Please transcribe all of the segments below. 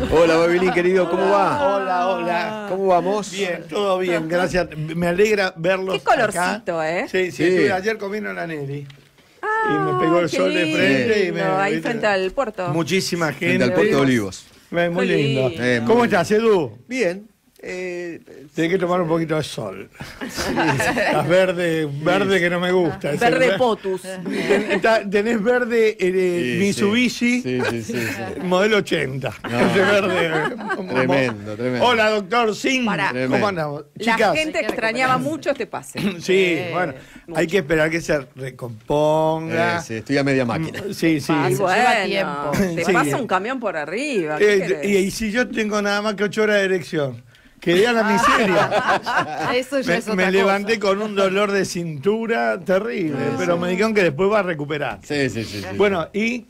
Hola, Babilin, querido, ¿cómo va? Hola, hola. ¿Cómo vamos? Bien, todo bien, gracias. Me alegra verlos. Qué colorcito, acá. ¿eh? Sí, Sí. estuve ayer comiendo la Nelly. Ah, Y me pegó el qué sol de frente y me. ahí ¿viste? frente al puerto. Muchísima gente. Frente al Puerto de Olivos. Muy Qué lindo. lindo. ¿Cómo estás, Edu? Bien. Tienes que tomar un poquito de sol. Estás verde que no me gusta. Ese Verde potus. Tenés verde Mitsubishi, Sí. modelo 80. No. Ese verde. Tremendo. Hola, doctor Singh. Pará. ¿Cómo andamos? La Chicas. gente extrañaba mucho este pase. Sí, bueno, hay que esperar que se recomponga. Sí, estoy a media máquina. Sí. Y Lleva bueno, tiempo. te Sí. pasa un camión por arriba. ¿qué querés? Y si yo tengo nada más que 8 horas de erección, quedé a la miseria. Eso ya es otra Me cosa. levanté con un dolor de cintura terrible, pero me dijeron que después va a recuperar. Sí. Bueno, ¿y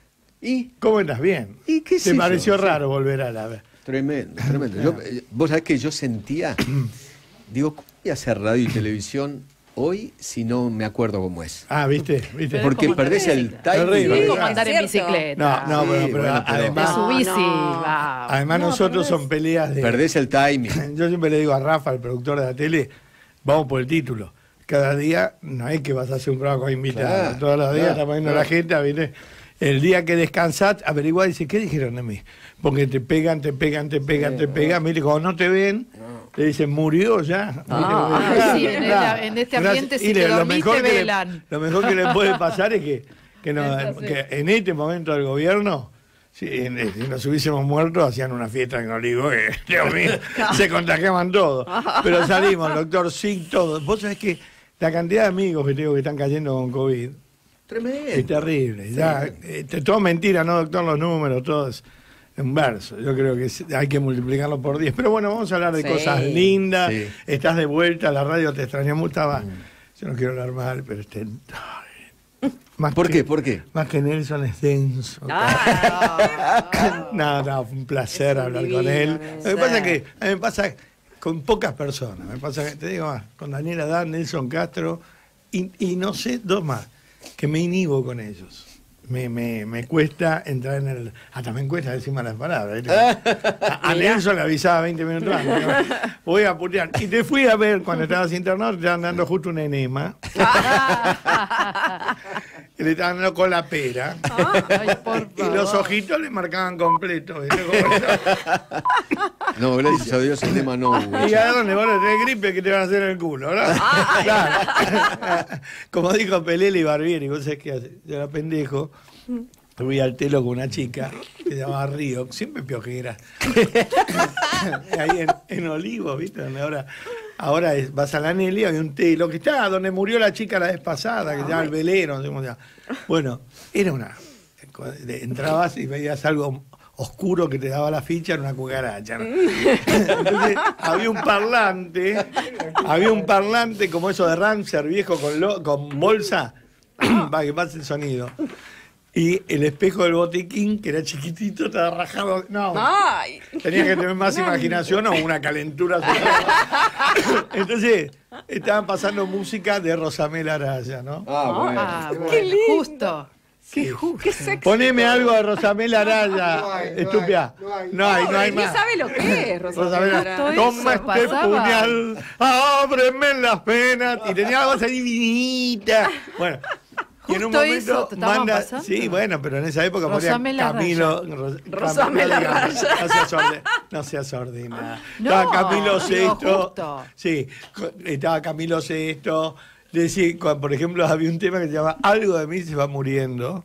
cómo estás? Bien. ¿Y qué sé ¿Te yo? pareció Sí. raro volver a la... Tremendo. Vos sabés que yo sentía, digo, ¿cómo voy a hacer radio y televisión hoy si no me acuerdo cómo es? Ah, ¿viste? Pero Porque como perdés el Terrible. timing. Es como Ah, andar en cierto. bicicleta. No, Sí, pero bueno, pero- Te además, subís y no. va. además nosotros son peleas de... Perdés el timing. Yo siempre le digo a Rafa, el productor de la tele, vamos por el título. Cada día no es que vas a hacer un programa con invitados. Claro, Todos los días claro, está poniendo claro. la gente, ¿viste? El día que descansás, averiguá y dice, ¿qué dijeron de mí? Porque te pegan. Mire, cuando no te ven, le dicen, murió ya. Ah, sí, en este ambiente, si te dormís, te velan. Lo mejor que le puede pasar es que en este momento del gobierno, si nos hubiésemos muerto, hacían una fiesta en Olivo, Dios mío, se contagiaban todos. Pero salimos, doctor Singh, todo. Vos sabés que la cantidad de amigos que tengo que están cayendo con COVID Tremendo. es terrible. Ya, todo mentira, ¿no, doctor? Los números, todos en verso. Yo creo que hay que multiplicarlo por 10. Pero bueno, vamos a hablar de Sí. cosas lindas. Sí. Estás de vuelta, la radio te extraña mucho. Yo no quiero hablar mal, pero más ¿Por que- qué? ¿Por qué? Más que Nelson es denso. Ah, No, fue un placer Es un hablar divino, con él. Nelson. Lo que pasa es que a mí me pasa con pocas personas. Me pasa que, te digo más, con Daniel Adán, Nelson Castro y no sé, dos más, que me inhibo con ellos. Me cuesta entrar en el... Hasta me cuesta decir malas palabras. ¿viste? A Nelson le avisaba 20 minutos antes. Voy a putear. Y te fui a ver cuando estabas internado, te estaban dando justo un enema. Y le estaban dando con la pera. Ay, por Y los favor. ojitos le marcaban completo. ¿viste? No, gracias a Dios el tema no hubo. Y a dónde van a tener gripe que te van a hacer en el culo, ¿verdad? Claro. Como dijo Pelele y Barbieri, vos sabés qué hace. Yo era pendejo. Fui al telo con una chica que se llamaba Río, siempre piojera. Ahí en Olivos, ¿viste? Donde ahora vas a la Nelly, había un telo que está donde murió la chica la vez pasada, que se llama el velero, no sé cómo se llama. Bueno, era una... Entrabas y veías algo oscuro que te daba la ficha, era una cucaracha, ¿no? Entonces había un parlante como eso de Ramser viejo con bolsa para que pase el sonido. Y el espejo del botiquín, que era chiquitito, estaba rajado. No, ay. tenías que tener más imaginación o una calentura. Entonces, estaban pasando música de Rosamel Araya, ¿no? Ah, Qué bueno, lindo. justo. Sí. Qué sexy. Poneme algo de Rosamel Araya, estúpida. No hay ¿Quién más. sabe lo que es, Rosamel Rosamel? Araya. Justo Toma eso este pasaba. puñal, ábreme las penas. Y tenía algo así divinita. Bueno. Y en un Justo momento eso te estaba manda. pasando. Sí, bueno, pero en esa época Rosamel ponía Camilo. Rosamel Araya. No seas ordinaria. No, Estaba Camilo digo, VI. justo. Sí, estaba Camilo VI. Decía, por ejemplo, había un tema que se llama Algo de mí se va muriendo.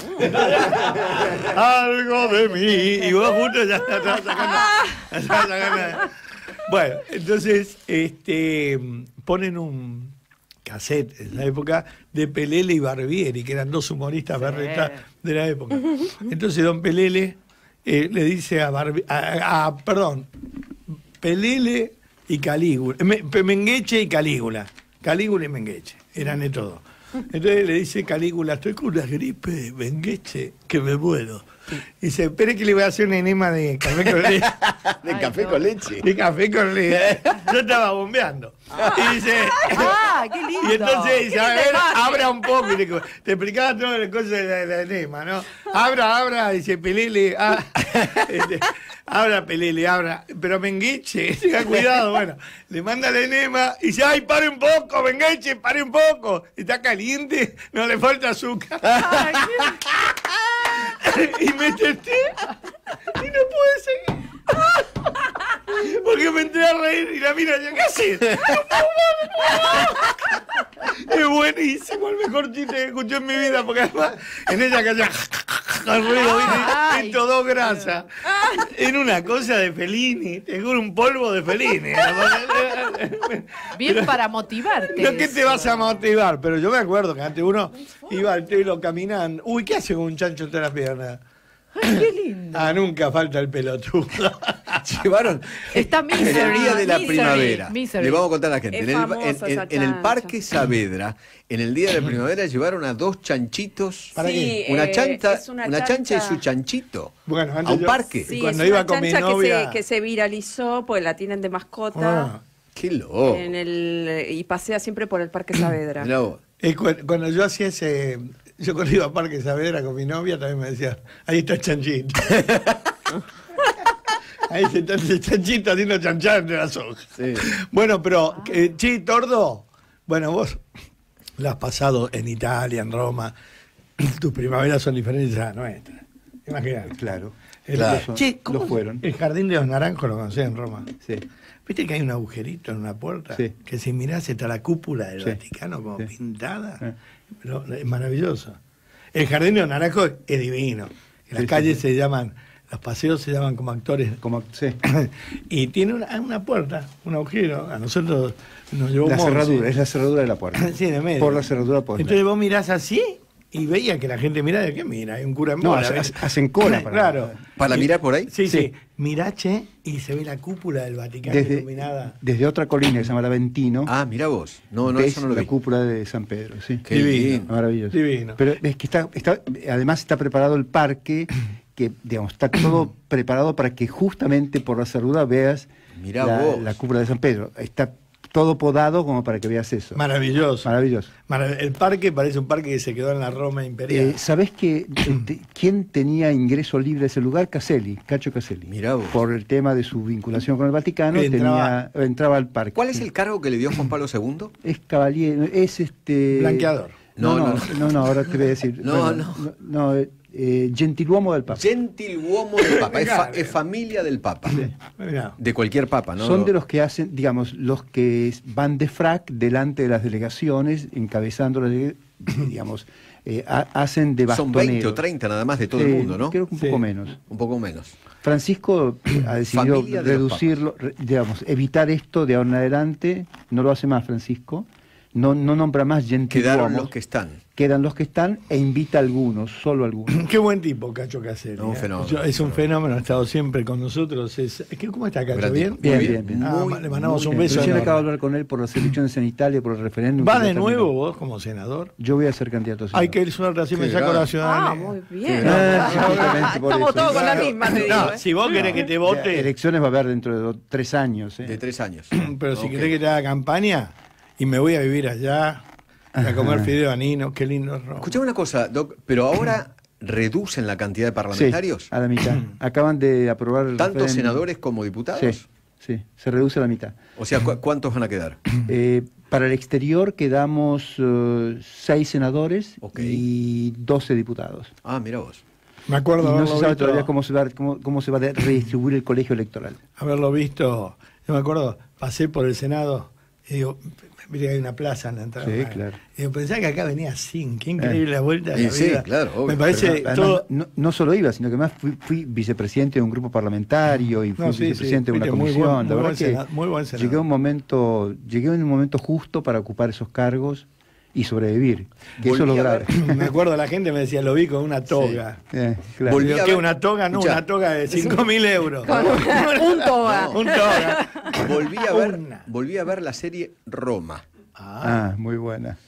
Algo de mí. Y vos justo ya estabas sacando. Bueno, entonces ponen un cassette en la época de Pelele y Barbieri, que eran dos humoristas berretas de la época. Entonces don Pelele le dice perdón, Pelele y Calígula, Mengueche y Calígula y Mengueche, eran de todo. Entonces le dice Calígula, estoy con una gripe de Mengueche, que me muero. Dice, espere que le voy a hacer un enema de café con leche. De café con leche. De café con leche. Yo estaba bombeando. Y dice... ¡Qué lindo! Y entonces dice, a ver, imagen. abra un poco. Y te explicaba todas las cosas de la enema, ¿no? Abra, dice, pelele. Abra, pelele, abra. Pero Mengueche, tenga cuidado, bueno. Le manda la enema y dice, ay, pare un poco, Mengueche, pare un poco. Está caliente, no le falta azúcar. Ay, Y me testé y no pude seguir. Porque me entré a reír y la mina decía, ¿qué haces? Es buenísimo, el mejor chiste que escuché en mi vida, porque además en ella que hacía el ruido, ¿viste? Y todo grasa. Era una cosa de Fellini, te juro, un polvo de Fellini. bien para motivarte. No, ¿qué te vas a motivar? Pero yo me acuerdo que antes uno iba al telo caminando. Uy, ¿qué hace con un chancho entre las piernas? Ay, qué lindo. Nunca falta el pelotudo. Llevaron Está en el día de la Misery, primavera. Misery. Le vamos a contar a la gente. Es En el, famosa esa en el chancha. Parque Saavedra, en el día de la primavera, llevaron a 2 chanchitos. ¿Para Sí, qué? Una es una chancha y su chanchito. Bueno, A antes un yo- parque. Sí, Cuando es iba una con mi chancha novia- que se viralizó, pues la tienen de mascota. Ah. Qué loco. Y pasea siempre por el Parque Saavedra. Mirá vos. Cuando yo hacía ese... Yo cuando iba a Parque Saavedra con mi novia también me decía, ahí está el chanchito. Ahí está el chanchito haciendo chanchar entre las hojas. Sí. Bueno, pero, che, Tordo, bueno, vos lo has pasado en Italia, en Roma, tus primaveras son diferentes a las nuestras. Imagínate. Claro. Claro. Che, ¿cómo Lo fueron. El Jardín de los Naranjos lo conocí en Roma. Sí. ¿Viste que hay un agujerito en una puerta? Sí. Que si mirás está la cúpula del Sí. Vaticano como Sí. pintada. Es maravilloso. El Jardín de los Naranjos es divino. Las Sí, calles sí, se llaman, los paseos se llaman como actores. Sí. Y tiene una puerta, un agujero. A nosotros nos llevó La Monsi. cerradura, es la cerradura de la puerta. Sí, de medio. Por la cerradura por Entonces vos mirás así y veía que la gente miraba, ¿de qué mira? Hay un cura en No, bola, hacen cola para- Claro. ¿Para Y- mirar por ahí? Sí, Sí. sí. Mirá, che, y se ve la cúpula del Vaticano desde, iluminada. desde otra colina que se llama el Aventino, Ah, mira vos. No, ves eso no lo la vi. cúpula de San Pedro. Sí. Qué lindo. Maravilloso. Divino. Pero es que además está preparado el parque, que digamos está todo preparado para que justamente por la cerradura veas Mirá vos. la cúpula de San Pedro. Está todo podado como para que veas eso. Maravilloso. Maravilloso. El parque parece un parque que se quedó en la Roma imperial. ¿Sabés quién tenía ingreso libre a ese lugar? Caselli, Cacho Caselli. Mirá vos. Por el tema de su vinculación con el Vaticano, entraba al parque. ¿Cuál es el cargo que le dio Juan Pablo II? Es caballero, es Blanqueador. No, ahora te voy a decir. No, gentiluomo del Papa. Gentiluomo del Papa. Es familia del Papa. Mirá. De cualquier Papa, ¿no? Son de los que hacen, digamos, los que van de frac delante de las delegaciones, encabezando digamos, hacen de Son bastonero. 20 o 30 nada más de todo el mundo, ¿no? Creo que un Sí. poco menos. Un poco menos. Francisco ha decidido Familia de los reducirlo, digamos, evitar esto de ahora en adelante. No lo hace más Francisco. No nombra más Quedaron gentiluomos. los que están. Quedan los que están e invita a algunos, solo a algunos. Qué buen tipo, Cacho Caselli. No, un fenómeno. Es un fenómeno, ha estado siempre con nosotros. ¿Cómo está Cacho? Gran ¿Bien? tipo. Bien, Muy bien, bien. Le mandamos muy un bien. beso. Recién enorme. acabo de hablar con él por las elecciones en Italia, por el referéndum. ¿Va que ya de nuevo terminó. vos como senador? Yo voy a ser candidato a senador. Ay, qué suerte, así me Qué saco grande. la ciudadanía. Ah, muy bien. Ah, justamente por Estamos eso. todos con la Claro. misma, te digo. No, si vos querés que te vote, Elecciones va a haber dentro de 3 años. De 3 años. pero si Ok. querés que te haga campaña y me voy a vivir allá, a comer fideo anino, qué lindo Roma. Escuchame una cosa, Doc, pero ahora reducen la cantidad de parlamentarios. Sí, a la mitad. Acaban de aprobar el Tanto referéndum. senadores como diputados. Sí, sí, se reduce a la mitad. O sea, ¿cuántos van a quedar? Para el exterior quedamos 6 senadores Ok. y 12 diputados. Ah, mira vos. Me acuerdo Y no haberlo se sabe visto, todavía cómo se va a redistribuir el colegio electoral. haberlo visto. Yo me acuerdo, pasé por el Senado y digo, mira que hay una plaza en la entrada. Sí, claro. Y digo, pensaba que acá venía sin, qué increíble la vuelta de la Sí, vida. claro, obvio. Me parece Pero, todo... además, no solo iba, sino que además fui vicepresidente de un grupo parlamentario y fui No, sí, vicepresidente de una fuiste muy comisión. buen- La muy verdad buen que senador, muy buen senador. llegué en un momento justo para ocupar esos cargos y sobrevivir. Que eso Volví a lograr. Me acuerdo, la gente me decía, lo vi con una toga. Claro. Volví Digo, a ¿qué? ver- ¿Una toga? No, Escuchá. una toga de 5.000 euros. Un toga. Un toga. Volví a ver la serie Roma. Ah, muy buena.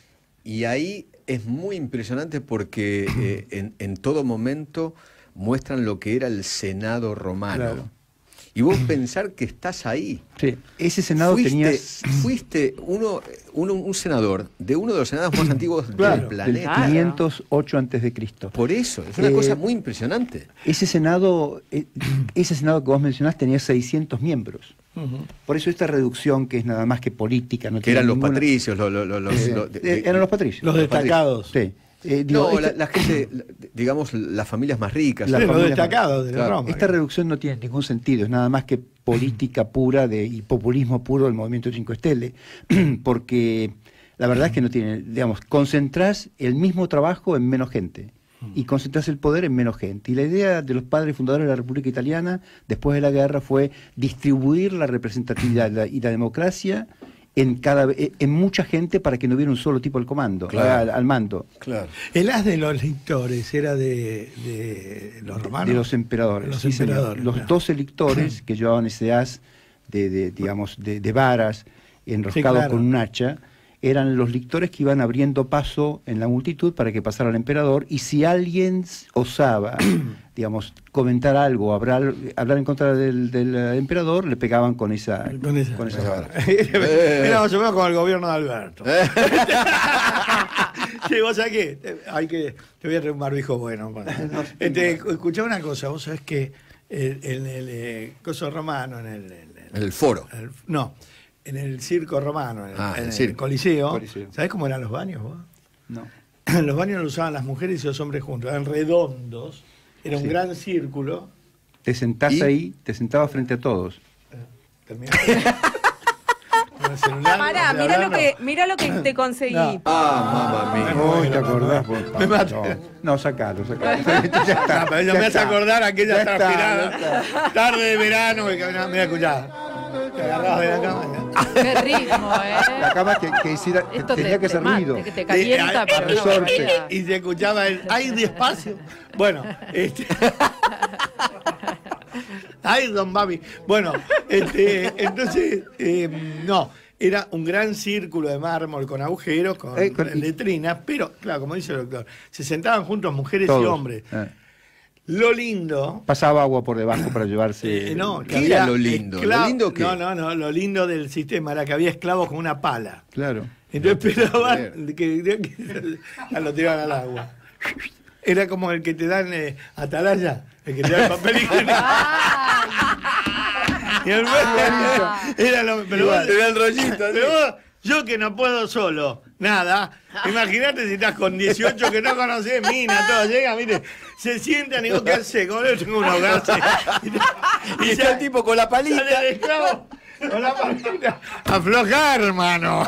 Y ahí es muy impresionante porque en todo momento muestran lo que era el Senado romano. Claro. Y vos pensar que estás ahí. Sí, ese Senado Fuiste un senador de uno de los senados más antiguos del del planeta. 508 antes de Cristo. Por eso, es una cosa muy impresionante. Ese Senado que vos mencionás tenía 600 miembros. Por eso esta reducción, que es nada más que política, no Que eran tiene los ninguna- patricios. eran los patricios. Los destacados. Sí. La gente, digamos, las familias más ricas. La Sí, los familia- destacados de la Claro. Roma. Esta reducción no tiene ningún sentido, es nada más que política pura y populismo puro del movimiento 5 Stelle, porque la verdad es que no tiene, digamos, concentrás el mismo trabajo en menos gente y concentrás el poder en menos gente. Y la idea de los padres fundadores de la República Italiana después de la guerra fue distribuir la representatividad y la democracia en mucha gente para que no hubiera un solo tipo al comando, Claro. al mando. Claro. El as de los lictores era de los romanos. De los emperadores. Los Sí, señor. emperadores, Los claro. 12 lictores que llevaban ese as de varas enroscados Sí, claro. con un hacha, eran los lictores que iban abriendo paso en la multitud para que pasara el emperador, y si alguien osaba, digamos, comentar algo, hablar en contra del emperador, le pegaban con esa vara. Era más o menos como el gobierno de Alberto. Sí, vos sabés que te voy a traer un barbijo bueno. Escuchá una cosa, vos sabés que en el coso romano, En el foro. en el circo romano, en el el circo. Coliseo, ¿sabés cómo eran los baños vos? No. Los baños los usaban las mujeres y los hombres juntos, eran redondos, era un Sí. gran círculo. Te sentás ¿Y? ahí, te sentabas frente a todos. Terminaste. Con el celular, Pará, mirá lo que te conseguí. No. Ah, mamá mía. Uy, ¿te acordás? Me mata. No, sacalo. Esto ya está. Ah, pero eso ya me hace está. acordar aquella Ya está, transpirada ya está. tarde de verano que caminaba. Mira, escuchá. Te agarrabas de la cama. Qué ritmo, La cama que hiciera, Esto tenía que hacer ruido. que te calienta, pero no resorte. barbaridad. Y se escuchaba el ¡ay, despacio! Bueno, ¡ay, don Babi! Bueno, entonces, no, era un gran círculo de mármol con agujeros, con letrinas, pero, claro, como dice el doctor, se sentaban juntos mujeres Todos. y hombres. Lo lindo... Pasaba agua por debajo para llevarse. no, que ¿Qué era había lo lindo? esclavos- ¿Lo lindo qué? No, lo lindo del sistema era que había esclavos con una pala. Claro. Entonces esperaban que lo tiraban al agua. Era como el que te dan atalaya, el que te da el papel higiénico. Y el era lo, pero vos- Te da el rollito. pero vos, yo que no puedo solo, nada. Imagínate si estás con 18 que no conoces, mina, todo llega, mire, se sientan y vos qué haces, como yo tengo unos gases. Y está el tipo con la palita. Sale el esclavo con la palita. Aflojá, hermano.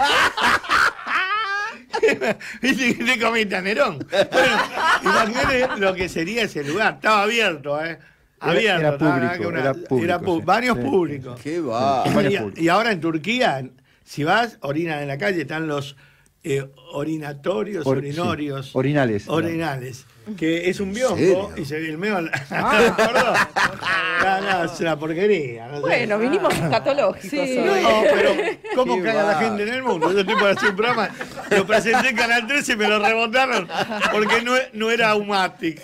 ¿Viste que te comiste a Nerón? Bueno, imagínate lo que sería ese lugar. Estaba abierto, ¿eh? Abierto. Era estaba, público, que era público, sí. varios Sí, públicos. Qué va. Y ahora en Turquía, si vas, orinan en la calle, están los orinatorios, orinorios. Sí, orinales. Orinales. Que es un biombo serio? y se ve el meo. ¿Perdón? No, es una porquería. No sé. Bueno, vinimos escatológicos Sí. hoy. No, pero ¿cómo Qué caga la va. gente en el mundo? Yo estoy para hacer un programa, lo presenté en Canal 13 y me lo rebotaron porque no era Umatic.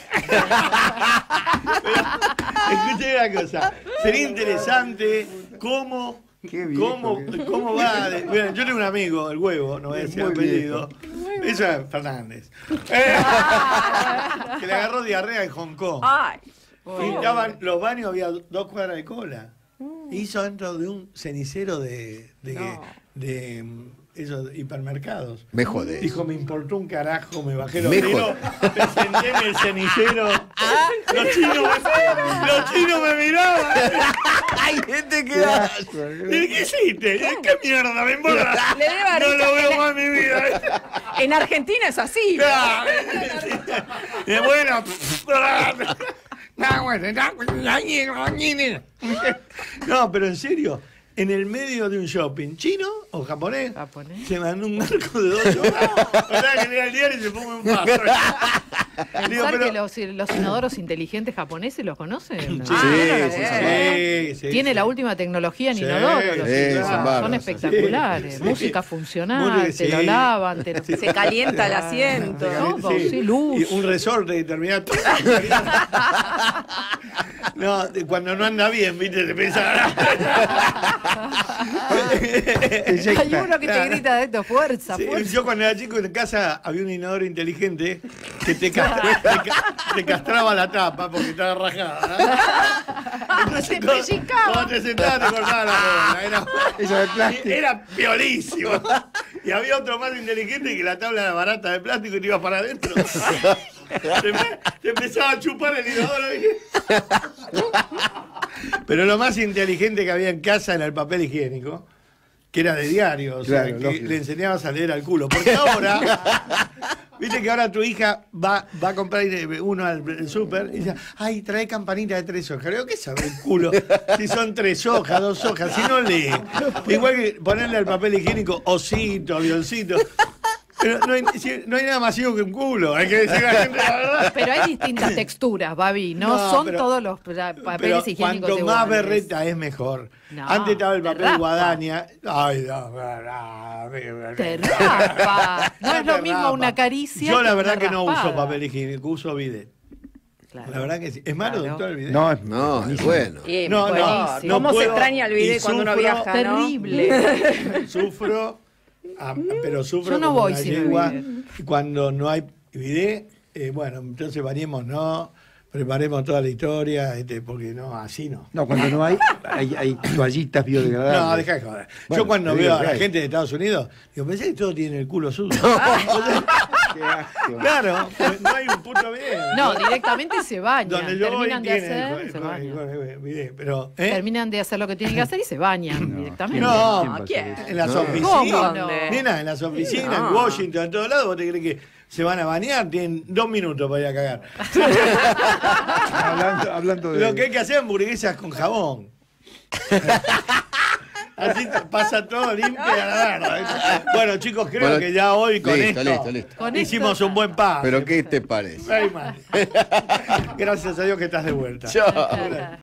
Escuché una cosa, sería interesante cómo va. Mira, yo tengo un amigo, el Huevo, no voy a decir el muy apellido. Eso es Fernández. Que le agarró diarrea en Hong Kong. Ay, Y estaban, los baños había 2 cuadras de cola. Hizo dentro de un cenicero de esos hipermercados. Me jodés. Dijo, me importó un carajo, me bajé los Me tiros, me senté en el cenicero. Los chinos me miraban. ¡Ay, gente que ¿Y qué hiciste? ¿Qué mierda? Me importa. Le debe haber No hecho- lo veo más en mi vida. en Argentina es así. Y bueno, no, pero en serio, en el medio de un shopping, ¿chino o japonés? Japonés. Se mandó un narco de 2 horas. Para que lea el diario y se ponga un paso. Digo, Pensar pero- que los inodoros inteligentes japoneses los conocen. Sí, Ah, sí, bien. sí, sí, Tiene sí. la última tecnología en Sí, inodoro. sí, Los son inodoro. Son bárbaros, espectaculares. sí. Música funcional, Sí. te lo lavan, te lo... Se calienta el asiento. Todo, sí, luz. Y un resorte determinado. No, cuando no anda bien, viste, te piensa. Hay uno que te grita de esto, fuerza, Sí, fuerza. yo cuando era chico en casa había un inodoro inteligente que te castraba la tapa porque estaba rajada. Entonces, Te pellizcaba. cuando te sentabas te cortaba la bola. Eso de plástico. Era piolísimo. Y había otro más inteligente que la tabla era barata de plástico y te ibas para adentro. Te empezaba a chupar el inodoro. Pero lo más inteligente que había en casa era el papel higiénico, que era de diario, o sea, Claro, que lógico. le enseñabas a leer al culo. Porque ahora, viste que ahora tu hija va a comprar uno al súper y dice, ay, trae campanita de 3 hojas. Creo que sabe el culo. Si son 3 hojas, 2 hojas, si no lee. Igual que ponerle al papel higiénico osito, avioncito. Pero no hay nada más ciego que un culo, hay que decir a la gente la verdad. Pero hay distintas texturas, Babi. No, No, son pero- todos los papeles higiénicos cuanto más iguales. berreta es mejor. No, Antes estaba el te papel raspa. guadaña. Ay, Te raspa. No Ya es lo te mismo raspa. una caricia. Yo la que verdad una que no uso raspada. papel higiénico, uso bidet. Claro. La verdad que sí. ¿Es malo, Claro. doctor, el bidet? No, No, es bueno. Y No, no, buenísimo. no ¿Cómo se puedo. extraña el Y video cuando uno sufro. viaja, no? Terrible. Sufro, pero sufro Yo no como voy una sin el yegua. bidet. Y cuando no hay bidet, bueno, entonces bañemos, no, preparemos toda la historia, porque no, así no. no, cuando no hay toallitas biodegradables. No, deja de joder. Bueno, Yo cuando te digo veo a que la hay. gente de Estados Unidos, digo, pensé que todos tienen el culo sucio. Qué asco. Claro, pues no hay un puto video. No, directamente se bañan. Donde yo voy Terminan de tienen hacer, se bañan. video, pero, ¿eh? Terminan de hacer lo que tienen que hacer y se bañan directamente. No, ¿quién va a hacer ¿quién? eso? En las No. oficinas, ¿Cómo no? nena, en las oficinas, No. en Washington, en todos lados, ¿vos te crees que se van a bañar? Tienen 2 minutos para ir a cagar. Hablando de... Lo que hay que hacer es hamburguesas con jabón. Así pasa todo limpio y a la verga. Bueno, chicos, creo Bueno, que ya hoy con listo, esto listo. Con hicimos esto- un buen paso. ¿Pero qué te parece? Ay, man. Gracias a Dios que estás de vuelta. Chao. esto-